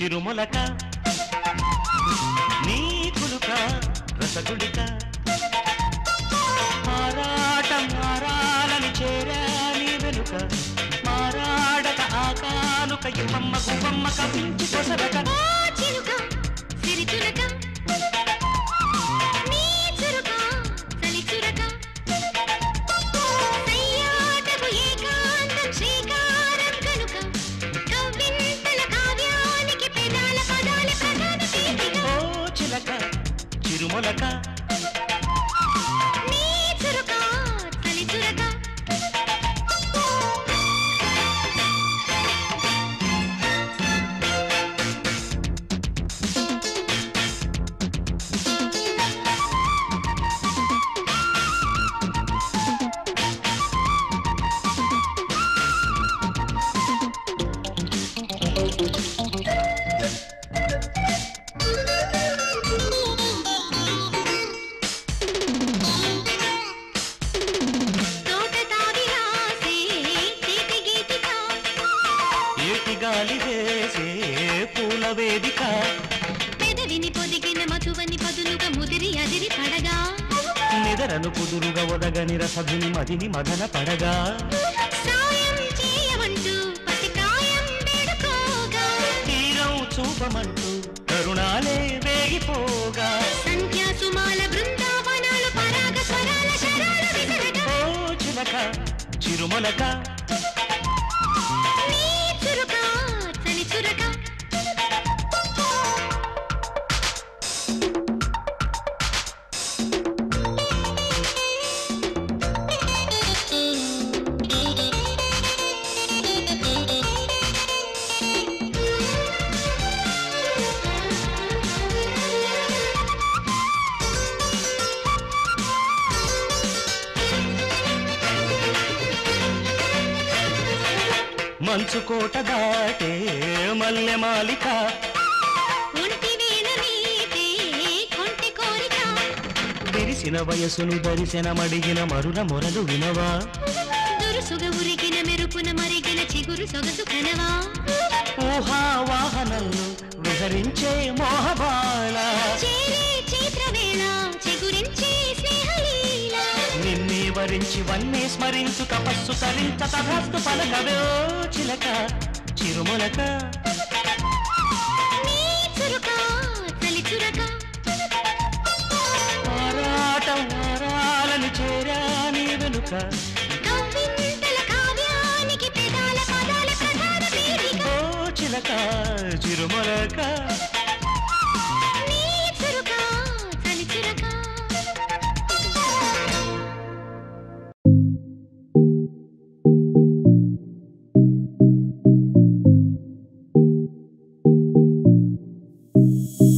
చిరుమొలక నీ కులుక రసగుళిక ఆరాటం ఆరాలని చేరా నీ వెనుక మారాడక ఆకానుక ఇమ్మమ్మ గుమ్మమ్మ కవించి కొసరక చిలుక సిరితులక నీ చురుక చలి చురక సయ్యాటకు ఏకాంతం శ్రీకారం కనుక కవ్వింతల కావ్యానికి పెదాల పదాల ప్రధాన పీఠిక ఓ చిలక చిరుమొలక నీ చురుక చలి చురక గాలి వేసే పూల వేదిక పెదవిని పొదిగిన మధువని పదులుగా ముదిరి అదిరి పడగా నిదరను కుదురుగా ఒదగని రసధుని మదిని మదన పడగా సాయం చేయమంటూ పసికాయం వేడుకోగా తీరం చూపమంటూ కరుణాలే వేగిపోగా సంధ్యా సుమాల బృందావనాలు పరాగ స్వరాల శరాల విసరగా ఓ చిలక చిరుమొలక నీ చురుక చలి చురక మంచు కోట దాటే మల్లె మాలిక ఒంటి వీణ నీటే కొంటి కోరిక విరిసిన వయసును దరిశన మడిగిన మరుల మొరలు వినవా దురుసుగా ఉరిగిన మెరుపున మరిగిన చిగురు సొగసు కనవా ఊహా వాహనంలో విహరించే మోహబాల చేరే చైత్రవేళ చిగురించే స్నేహలీల నిన్నే వరించి వన్నే స్మరించు తపస్సు తరించ తథాస్తు పలకవే ఓ చిలక చిరుమొలక నీ చురుక చలి చురక ఆరాటం ఆరాలని చేరా నీ వెనుక కవ్వింతల కావ్యానికి పెదాల పదాల ప్రధాన పీఠిక ఓ చిలక చిరుమొలక